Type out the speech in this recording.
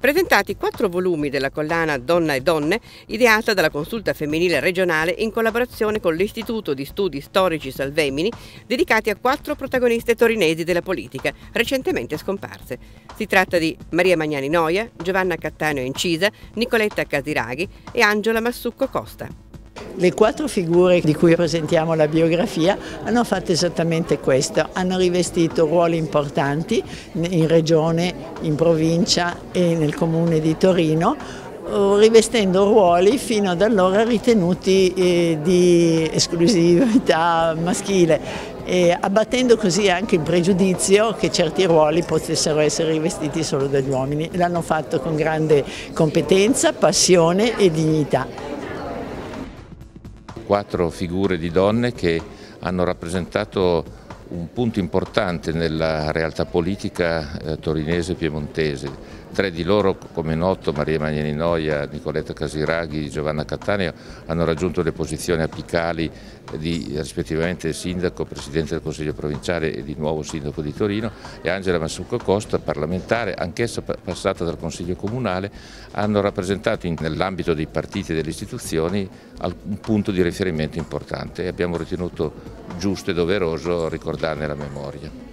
Presentati 4 volumi della collana Donna e Donne, ideata dalla Consulta Femminile Regionale in collaborazione con l'Istituto di Studi Storici Salvemini, dedicati a 4 protagoniste torinesi della politica, recentemente scomparse. Si tratta di Maria Magnani Noia, Giovanna Cattaneo Incisa, Nicoletta Casiraghi e Angela Massucco Costa. Le 4 figure di cui presentiamo la biografia hanno fatto esattamente questo, hanno rivestito ruoli importanti in regione, in provincia e nel comune di Torino, rivestendo ruoli fino ad allora ritenuti di esclusività maschile e abbattendo così anche il pregiudizio che certi ruoli potessero essere rivestiti solo dagli uomini. L'hanno fatto con grande competenza, passione e dignità. 4 figure di donne che hanno rappresentato un punto importante nella realtà politica torinese e piemontese. 3 di loro, come noto, Maria Magnani Noia, Nicoletta Casiraghi, Giovanna Cattaneo, hanno raggiunto le posizioni apicali di rispettivamente sindaco, presidente del Consiglio provinciale e di nuovo sindaco di Torino, e Angela Massucco Costa, parlamentare, anch'essa passata dal Consiglio comunale, hanno rappresentato nell'ambito dei partiti e delle istituzioni un punto di riferimento importante e abbiamo ritenuto giusto e doveroso ricordarne la memoria.